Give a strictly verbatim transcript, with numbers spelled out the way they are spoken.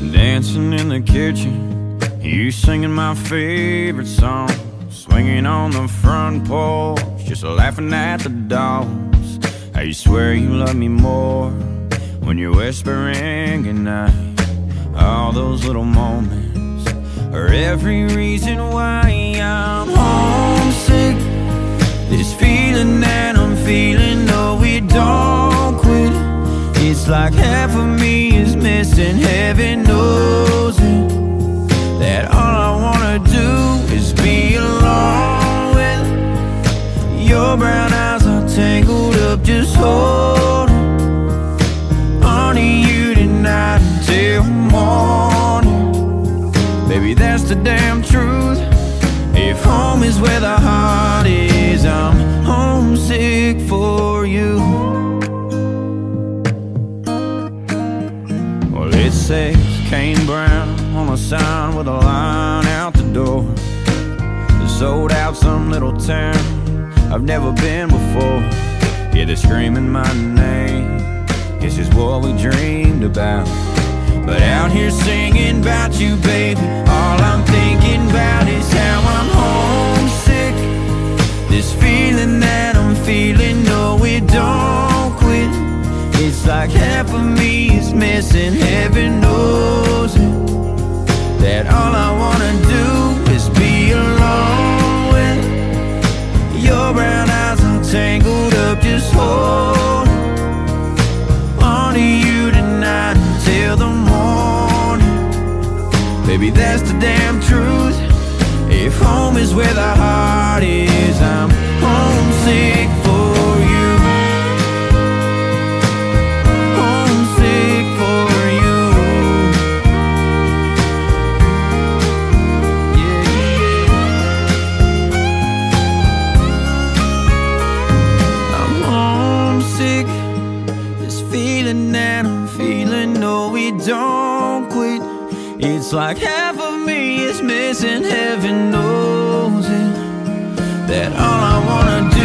Dancing in the kitchen, you singing my favorite song, swinging on the front porch, just laughing at the dogs. How you swear you love me more when you're whispering goodnight. All those little moments are every reason why I'm homesick. This feeling that I'm feeling, no, it don't quit. It's like half of me is missing, heaven knows it. That all I wanna do is be alone with your brown eyes are tangled up, just holding on to you tonight until morning. Baby, that's the damn truth. If home is where the heart is, I'm homesick for you. Well, it says Kane Brown on a sign with a line out the door. Sold out some little town I've never been before. Yeah, they're screaming my name, this is what we dreamed about. But out here singing about you, baby, all I'm thinking about is how I'm homesick. This feeling that I'm feeling, no, it don't quit. It's like half of me is missing, heaven knows it. That all I wanna do is be alone with your brown eyes all tangled up, just hold on to you tonight until the morning. Baby, that's the damn truth. If home is where the heart is, I'm homesick for you. Homesick for you. Yeah, yeah. I'm homesick. This feeling that I'm feeling, no, it don't quit. It's like half of me is missing, heaven knows it. That all I wanna do